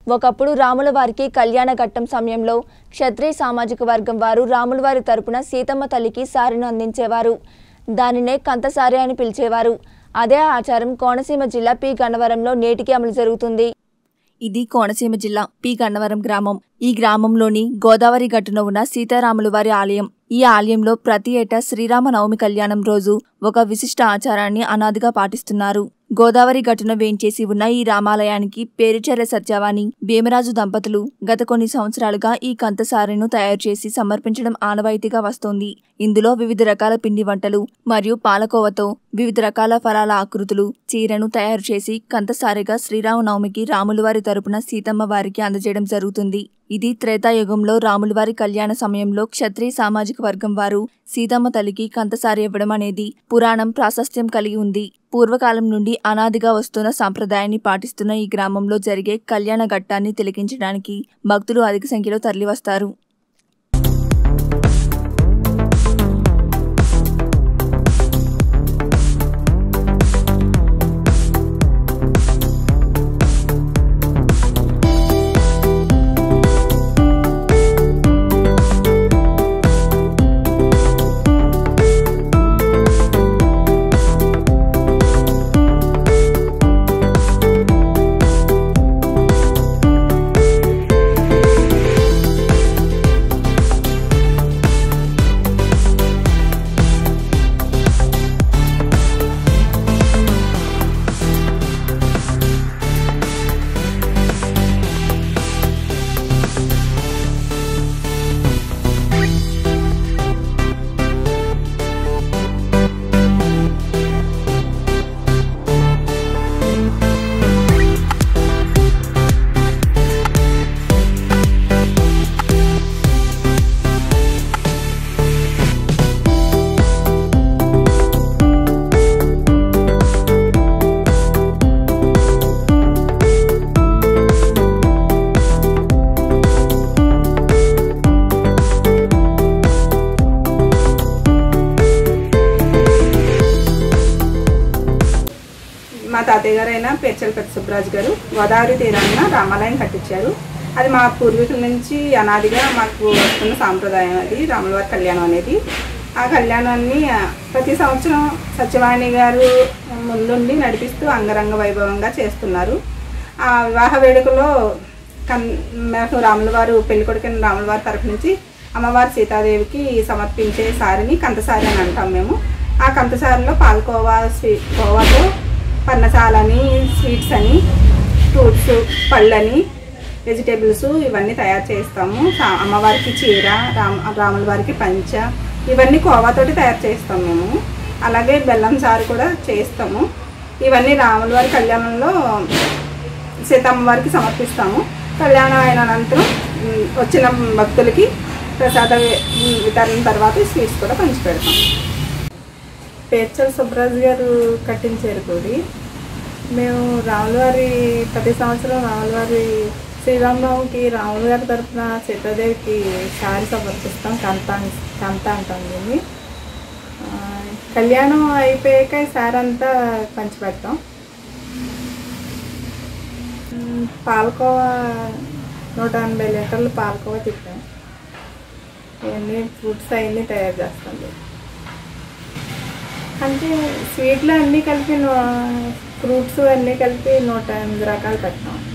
ఒకప్పుడు రాముల వారికి కళ్యాణ ఘట్టం సమయంలో క్షత్రియ సామాజిక వర్గం వారు రాముల వారి తరపున సీతమ్మ తల్లికి సారెను అందించేవారు. దానినే కంతసారె అని పిలిచేవారు. అదే ఆచారం కోనసీమ జిల్లా పి గన్నవరంలో నేటికి అమలు జరుగుతుంది. ఇది కోనసీమ జిల్లా పి గన్నవరం గ్రామం. ఈ గ్రామంలోని గోదావరి గట్టున ఉన్న సీతారాముల వారి ఆలయం. ఈ ఆలయంలో ప్రతి ఏటా శ్రీరామ నవమి కళ్యాణం రోజు ఒక విశిష్ట ఆచారాన్ని అనాదిగా పాటిస్తున్నారు. గోదావరి గట్టున వేంచేసి ఉన్న ఈ రామాలయానికి పేరుచెర్ల సత్యవాణి, భీమరాజు దంపతులు గత కొన్ని సంవత్సరాలుగా ఈ కంతసారెను తయారు చేసి సమర్పించడం ఆనవాయితీగా వస్తోంది. ఇందులో వివిధ రకాల పిండి వంటలు మరియు పాలకోవతో వివిధ రకాల ఫలాల ఆకృతులు చీరను తయారు చేసి కంతసారెగా శ్రీరామనవమికి రాములవారి తరపున సీతమ్మ వారికి అందజేయడం జరుగుతుంది. ఇది త్రేతాయుగంలో రాములవారి కళ్యాణ సమయంలో క్షత్రియ సామాజిక వర్గం వారు సీతమ్మ తల్లికి కంతసారె ఇవ్వడం అనేది పురాణం ప్రాశస్త్యం కలిగి ఉంది. పూర్వకాలం నుండి అనాదిగా వస్తున్న సాంప్రదాయాన్ని పాటిస్తున్న ఈ గ్రామంలో జరిగే కళ్యాణ ఘట్టాన్ని తిలకించడానికి భక్తులు అధిక సంఖ్యలో తరలివస్తారు. మా తాతయ్య గారైన పేర్చల పెద్ద సుబ్బరాజు గారు గోదావరి తీరాన రామాలయం కట్టించారు. అది మా పూర్వీకుల నుంచి అనాదిగా మాకు వస్తున్న సాంప్రదాయం. అది రాములవారి కళ్యాణం అనేది. ఆ కళ్యాణాన్ని ప్రతి సంవత్సరం సత్యవాణి గారు ముందుండి నడిపిస్తూ అంగరంగ వైభవంగా చేస్తున్నారు. ఆ వివాహ వేడుకలో మేము రాములవారు పెళ్ళికొడుకుని రాములవారి తరఫు నుంచి అమ్మవారి సీతాదేవికి సమర్పించే సారిని కంతసారి అని అంటాం మేము. ఆ కంతసారిలో పాలకోవా కోవాతో పన్నసాలని, స్వీట్స్ అని, ఫ్రూట్స్, పళ్ళని, వెజిటేబుల్స్ ఇవన్నీ తయారు చేస్తాము. అమ్మవారికి చీర, రాముల వారికి పంచ ఇవన్నీ కోవాతోటి తయారు చేస్తాము మేము. అలాగే బెల్లం సారు కూడా చేస్తాము. ఇవన్నీ రాముల వారి కళ్యాణంలో సీతమ్మ వారికి సమర్పిస్తాము. కళ్యాణం అయిన అనంతరం వచ్చిన భక్తులకి ప్రసాద వితరణ తర్వాత స్వీట్స్ కూడా పంచిపెడతాం. పేర్చల సుబ్బరాజు గారు కట్టించారు గుడి. మేము రాములవారి ప్రతి సంవత్సరం రాములవారి శ్రీరామనవమికి రాముల గారి తరఫున సీతాదేవికి సారి సమర్పిస్తాం. కంత అంటాం దీన్ని. కళ్యాణం అయిపోయాక సారి అంతా పంచిపెడతాం. పాలకోవా 180 లీటర్లు పాలకోవా తిప్పాం. ఇవన్నీ ఫ్రూట్స్ అవన్నీ తయారు చేస్తాం. అంటే స్వీట్లో అన్నీ కలిపి ఫ్రూట్స్ అన్నీ కలిపి 108 రకాలు పెట్టాం.